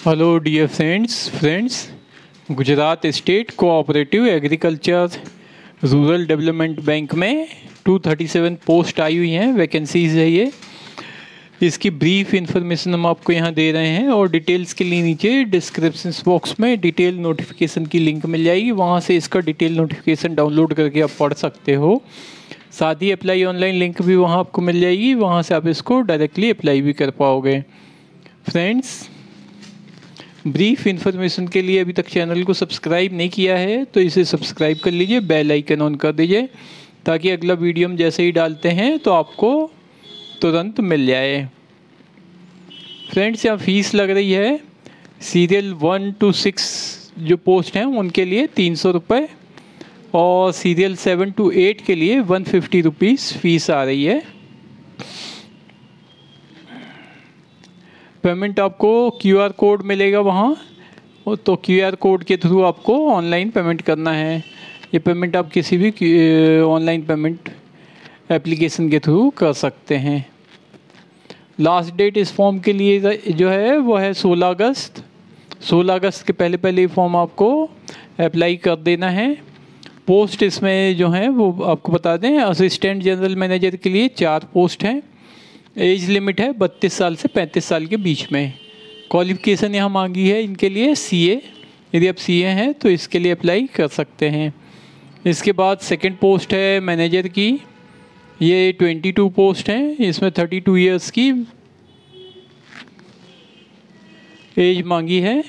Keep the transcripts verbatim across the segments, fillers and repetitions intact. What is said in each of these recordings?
Hello dear friends friends Gujarat state cooperative agriculture rural development bank में दो सौ सैंतीस पोस्ट आई हुई हैं, वैकेंसीज है ये। इसकी ब्रीफ इन्फॉर्मेशन हम आपको यहाँ दे रहे हैं और डिटेल्स के लिए नीचे डिस्क्रिप्शन बॉक्स में डिटेल नोटिफिकेशन की लिंक मिल जाएगी, वहाँ से इसका डिटेल नोटिफिकेशन डाउनलोड करके आप पढ़ सकते हो। साथ ही अप्लाई ऑनलाइन लिंक भी वहाँ आपको मिल जाएगी, वहाँ से आप इसको डायरेक्टली अप्लाई भी कर पाओगे। फ्रेंड्स, ब्रीफ इन्फॉर्मेशन के लिए अभी तक चैनल को सब्सक्राइब नहीं किया है तो इसे सब्सक्राइब कर लीजिए, बेल आइकन ऑन कर दीजिए ताकि अगला वीडियो हम जैसे ही डालते हैं तो आपको तुरंत मिल जाए। फ्रेंड्स, यहाँ फीस लग रही है सीरियल वन टू सिक्स जो पोस्ट हैं उनके लिए तीन सौ रुपये और सीरियल सेवन टू एट के लिए वन फिफ्टी रुपीज़ फ़ीस आ रही है। पेमेंट आपको क्यूआर कोड मिलेगा वहाँ, तो क्यूआर कोड के थ्रू आपको ऑनलाइन पेमेंट करना है। ये पेमेंट आप किसी भी ऑनलाइन पेमेंट एप्लीकेशन के थ्रू कर सकते हैं। लास्ट डेट इस फॉर्म के लिए जो है वो है सोलह अगस्त। सोलह अगस्त के पहले पहले फॉर्म आपको अप्लाई कर देना है। पोस्ट इसमें जो है वो आपको बता दें, असिस्टेंट जनरल मैनेजर के लिए चार पोस्ट हैं। एज लिमिट है बत्तीस साल से पैंतीस साल के बीच में। क्वालिफ़िकेशन यहाँ मांगी है इनके लिए सीए, यदि आप सीए हैं तो इसके लिए अप्लाई कर सकते हैं। इसके बाद सेकंड पोस्ट है मैनेजर की, ये बाईस पोस्ट हैं, इसमें बत्तीस इयर्स की एज मांगी है।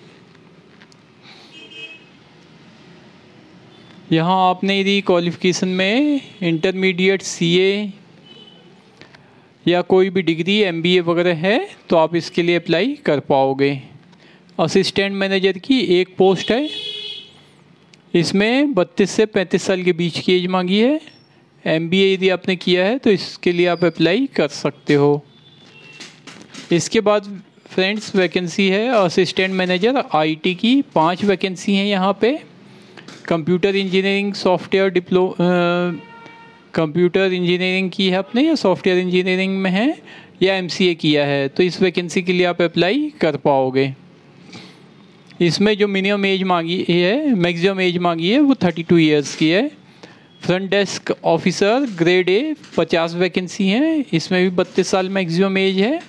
यहाँ आपने यदि क्वालिफ़िकेशन में इंटरमीडिएट सीए या कोई भी डिग्री एमबीए वगैरह है तो आप इसके लिए अप्लाई कर पाओगे। असिस्टेंट मैनेजर की एक पोस्ट है, इसमें बत्तीस से पैंतीस साल के बीच की एज मांगी है। एमबीए यदि आपने किया है तो इसके लिए आप अप्लाई कर सकते हो। इसके बाद फ्रेंड्स वैकेंसी है असिस्टेंट मैनेजर आईटी की, पांच वैकेंसी हैं यहाँ पे। कंप्यूटर इंजीनियरिंग सॉफ्टवेयर डिप्लो कंप्यूटर इंजीनियरिंग की है आपने या सॉफ्टवेयर इंजीनियरिंग में है या एमसीए किया है तो इस वैकेंसी के लिए आप अप्लाई कर पाओगे। इसमें जो मिनिमम एज मांगी है, मैक्सिमम एज मांगी है वो बत्तीस इयर्स की है। Front desk officer grade A पचास वैकेंसी हैं, इसमें भी बत्तीस साल मैक्सिमम एज है।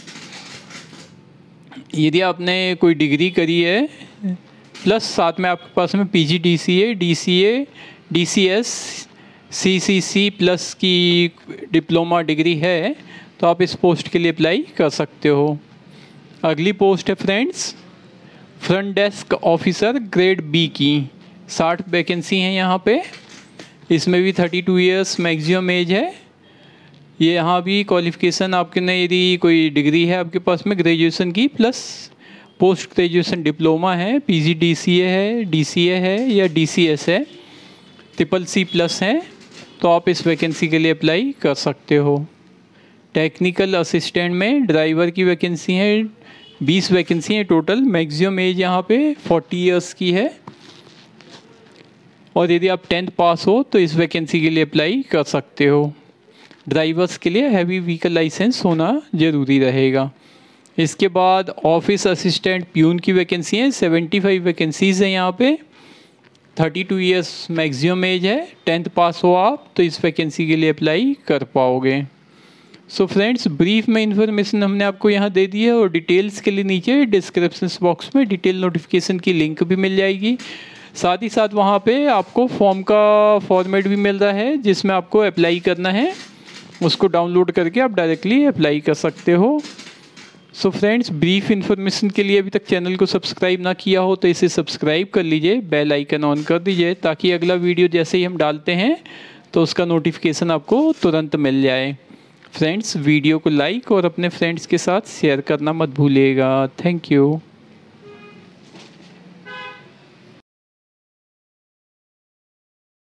यदि आपने कोई डिग्री करी है प्लस साथ में आपके पास में PG DCA DCA DCS CCC plus की डिप्लोमा डिग्री है तो आप इस पोस्ट के लिए अप्लाई कर सकते हो। अगली पोस्ट है friends front desk officer grade B की, साठ वैकेंसी हैं यहाँ पे। इसमें भी बत्तीस इयर्स मैक्सिमम एज है। ये यहाँ भी क्वालिफ़िकेशन आपके ने यदि कोई डिग्री है आपके पास में ग्रेजुएशन की प्लस पोस्ट ग्रेजुएशन डिप्लोमा है, पीजी डीसीए है, डीसीए है या डीसीएस है, ट्रिपल सी प्लस है तो आप इस वैकेंसी के लिए अप्लाई कर सकते हो। टेक्निकल असिस्टेंट में ड्राइवर की वैकेंसी है, बीस वैकेंसी है टोटल। मैक्सिमम एज यहाँ पे चालीस इयर्स की है और यदि आप टेंथ पास हो तो इस वैकेंसी के लिए अप्लाई कर सकते हो। ड्राइवर्स के लिए हैवी व्हीकल लाइसेंस होना ज़रूरी रहेगा। इसके बाद ऑफिस असिस्टेंट प्यून की वैकेंसी है, पचहत्तर वैकेंसीज़ हैं यहाँ पे। बत्तीस इयर्स मैक्सिमम एज है, टेंथ पास हो आप तो इस वैकेंसी के लिए अप्लाई कर पाओगे। सो फ्रेंड्स, ब्रीफ में इन्फॉर्मेशन हमने आपको यहाँ दे दी है और डिटेल्स के लिए नीचे डिस्क्रिप्शन बॉक्स में डिटेल नोटिफिकेशन की लिंक भी मिल जाएगी। साथ ही साथ वहाँ पे आपको फॉर्म का फॉर्मेट भी मिल रहा है जिसमें आपको अप्लाई करना है, उसको डाउनलोड करके आप डायरेक्टली अप्लाई कर सकते हो। सो फ्रेंड्स, ब्रीफ इन्फॉर्मेशन के लिए अभी तक चैनल को सब्सक्राइब ना किया हो तो इसे सब्सक्राइब कर लीजिए, बेल आइकन ऑन कर दीजिए ताकि अगला वीडियो जैसे ही हम डालते हैं तो उसका नोटिफिकेशन आपको तुरंत मिल जाए। फ्रेंड्स, वीडियो को लाइक और अपने फ्रेंड्स के साथ शेयर करना मत भूलिएगा। Thank you.